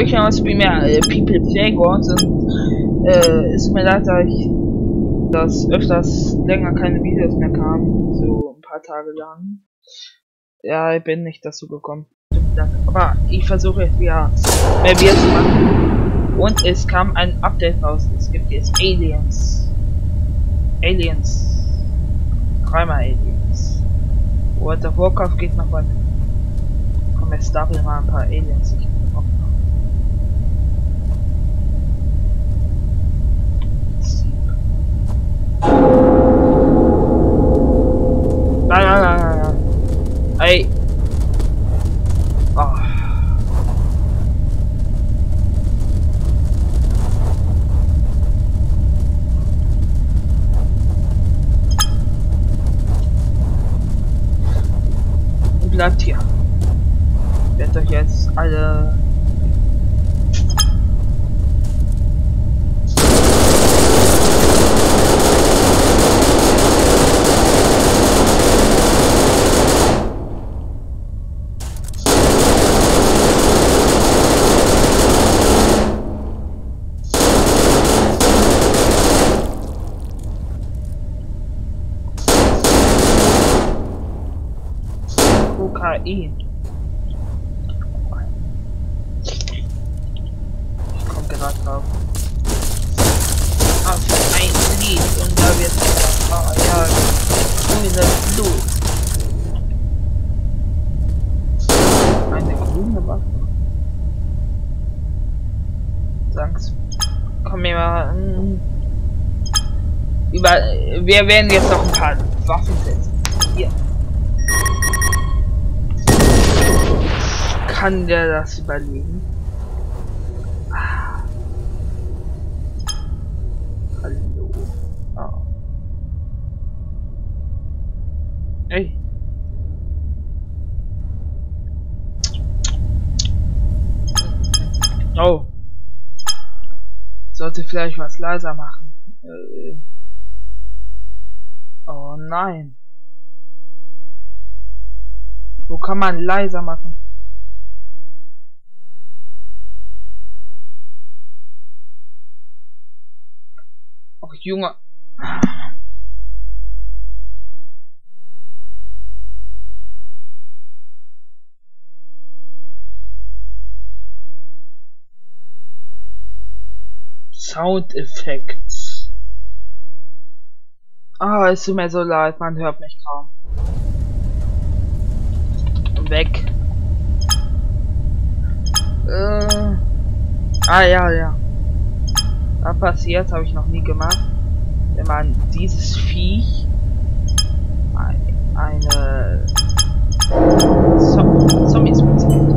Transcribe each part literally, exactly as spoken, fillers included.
Ich habe es mehr äh, People Playgrounds und äh, ist mir leid, dass ich dass öfters länger keine Videos mehr kamen, so ein paar Tage lang. Ja, ich bin nicht dazu gekommen. Aber ich versuche jetzt wieder mehr Videos zu machen. Und es kam ein Update raus. Es gibt jetzt Aliens. Aliens. Dreimal Aliens. World of Warcraft geht noch weiter. Komm, jetzt darf ich mal ein paar Aliens. Nein, nein, nein, nein, nein. Ey. Oh. Und bleibt hier. Ich werde euch jetzt alle Kokain. Ich komme gerade drauf. Auf ein Lied und da wird oh ja grüne Blut. Eine grüne Waffe. Sag's. Komm mir mal. Über. Wir werden jetzt noch ein paar Waffen setzen. Hier. Kann der das überlegen? Ah. Hallo. Oh. Ey. Oh. Sollte vielleicht was leiser machen. Äh. Oh nein. Wo kann man leiser machen? Och, Junge. Sound Effects. Ah, es tut mir so leid, man hört mich kaum. Weg. Äh. Ah ja, ja. Was passiert, habe ich noch nie gemacht. Wenn man dieses Viech eine, eine so Zombies bezieht.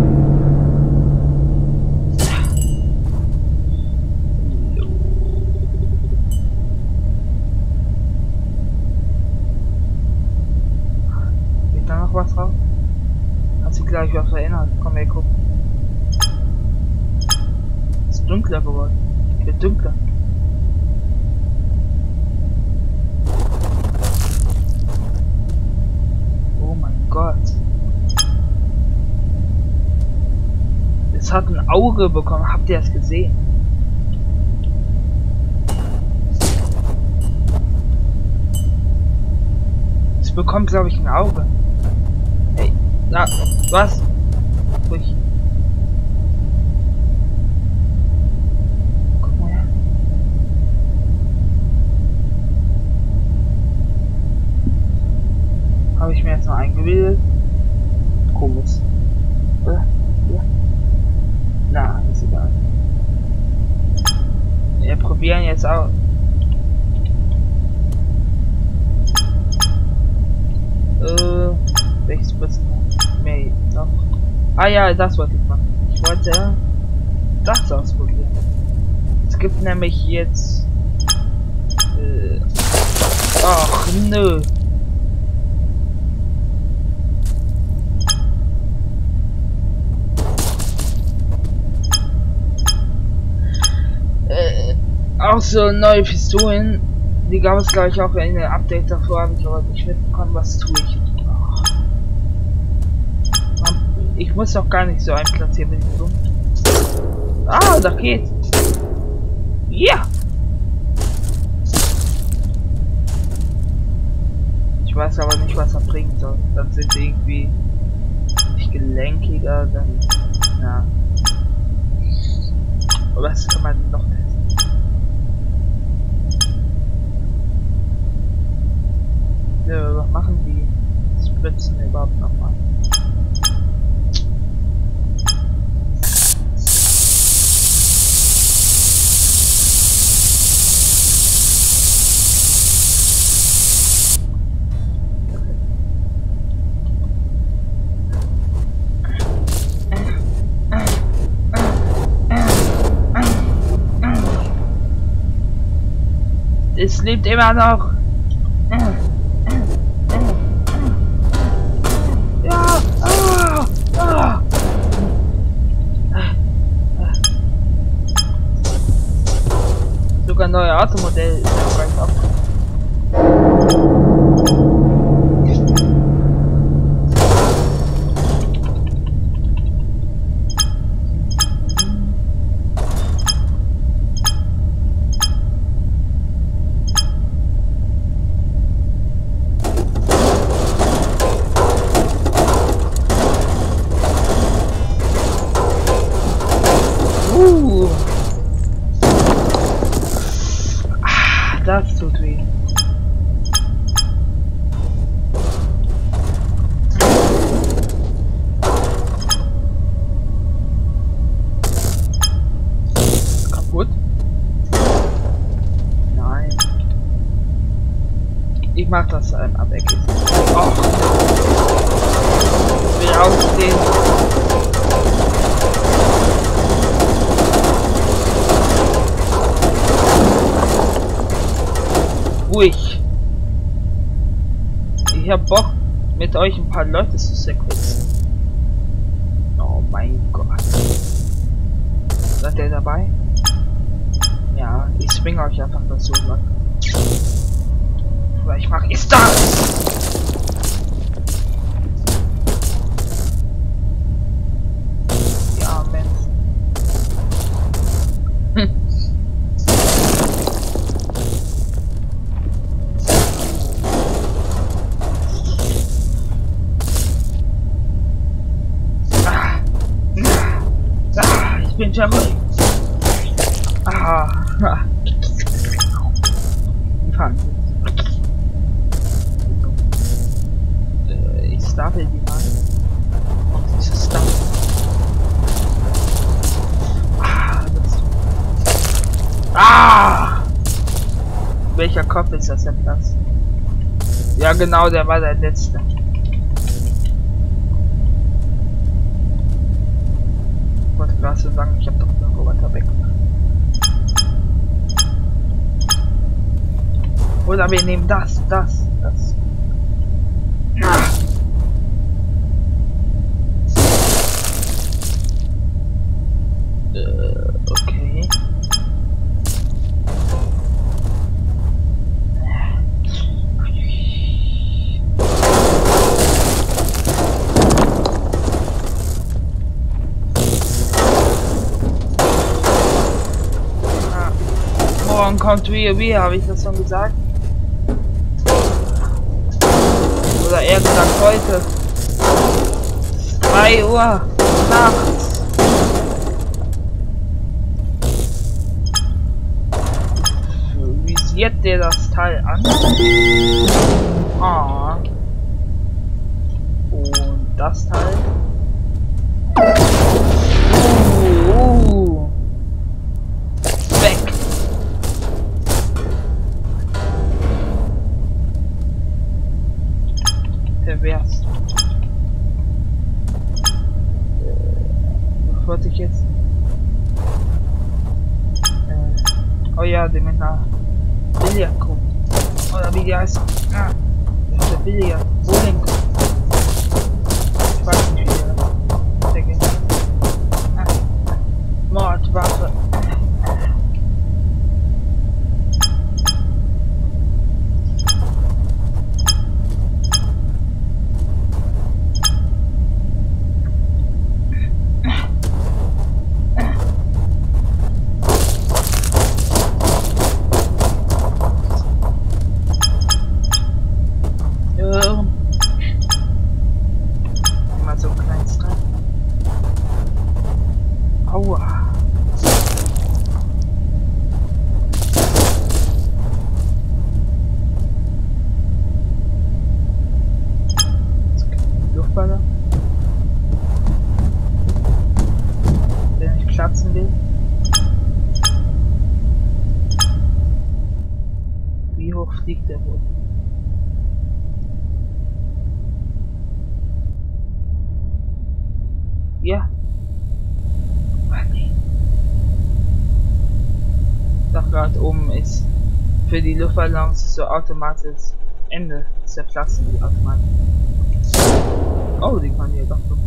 Geht da noch was drauf? Hat sich gleich was verändert. Komm, wir gucken. Ist dunkler geworden. Wird dunkler. Oh mein Gott. Es hat ein Auge bekommen. Habt ihr das gesehen? Es bekommt, glaube ich, ein Auge. Hey, na, was? Ruhig. Habe ich mir jetzt noch eingebildet. Komisch. Äh, ja. Na, ist egal. Wir probieren jetzt auch. Äh, welches bist du? Mehr noch? Ah ja, das wollte ich machen. Ich wollte das ausprobieren. Es gibt nämlich jetzt. Äh, ach nö. Auch so neue Pistolen, die gab es gleich auch in der Update davor, habe ich aber nicht mitbekommen, was tue ich. Oh. Ich muss doch gar nicht so einplatzieren, bin ich dumm. Ah, da geht's. Ja! Ich weiß aber nicht, was er bringen soll. Dann sind sie irgendwie nicht gelenkiger, dann. Ja. Was kann man noch testen? Ja, was machen die Spritzen überhaupt nochmal? Es lebt immer noch. Ja. Ah, ah. Sogar neue Automodell ist auch ganz ab. Uh. Ah, das tut weh. Kaputt? Nein. Ich mach das einmal weg. Oh. Ich will ausstehen. Ruhig. Ich hab Bock, mit euch ein paar Leute zu sequenzen. Oh mein Gott. Seid ihr dabei? Ja, ich swing euch einfach dazu. Was ich mache ist das! Ja, Mensch. Hm. Ich bin schon ruhig. Ah. Fahren. Äh, ich stapel die mal. Oh, dieses Stapel. Ah, das. Ah! Welcher Kopf ist das denn das? Ja genau, der war der letzte. Ich wollte gerade so sagen, ich habe doch den Roboter weg. Oder wir nehmen das, das, das. Ah. Äh, okay. Morgen kommt WoW, habe ich das schon gesagt? Oder eher gesagt heute. drei Uhr nachts. Visiert dir das Teil an? Ah. Und das Teil? Uh. Weg. Pervers. Was wollte ich jetzt? Äh, oh ja, den mit einer Billardkuh. Oder wie die heißt. Ah, das ist der Billard. Bowling. Ich weiß nicht, wie der der geht. Ah, Mordwaffe. Aua. Luftballer. Der nicht platzen will. Wie hoch fliegt der wohl? Ja. Ach nee. Doch gerade oben ist für die Luftballons so automatisch Ende. Zerplatzen die automatisch. Oh, die kann hier doch so.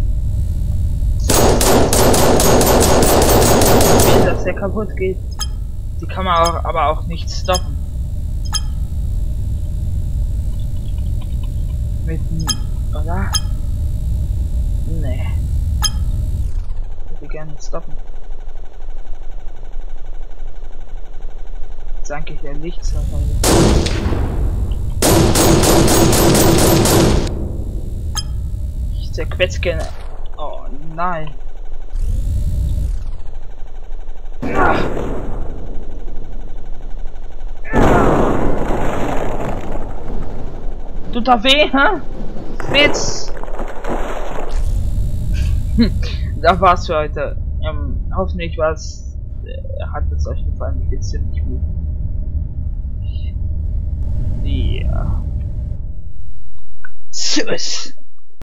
Wenn das ja kaputt geht, die kann man auch, aber auch nicht stoppen. Mit, oder? Nee. Ich würde gerne stoppen. Jetzt eigentlich ja nichts. Ich zerquetsch gerne. Oh nein. Ah. Tut da weh, hä? Witz! Das war's für heute. Ähm, hoffentlich war's, äh, hat es euch gefallen. Ich bin ziemlich gut. Ja. Tschüss.